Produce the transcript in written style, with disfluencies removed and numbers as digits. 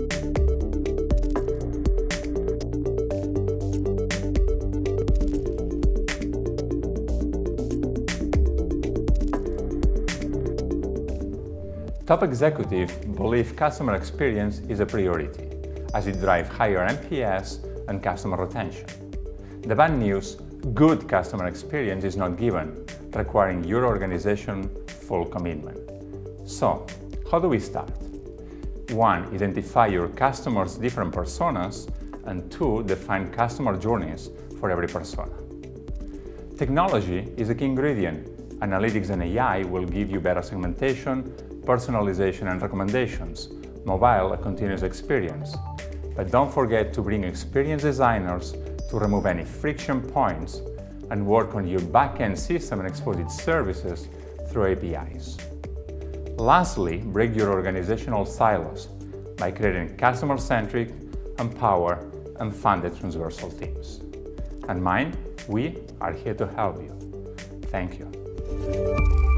Top executives believe customer experience is a priority, as it drives higher NPS and customer retention. The bad news: good customer experience is not given, requiring your organization full commitment. So, how do we start? 1. Identify your customers' different personas, and 2. Define customer journeys for every persona. Technology is a key ingredient. Analytics and AI will give you better segmentation, personalization and recommendations. Mobile, a continuous experience. But don't forget to bring experienced designers to remove any friction points and work on your back-end system and expose its services through APIs. Lastly, break your organizational silos by creating customer-centric, empowered, and funded transversal teams. And mind, we are here to help you. Thank you.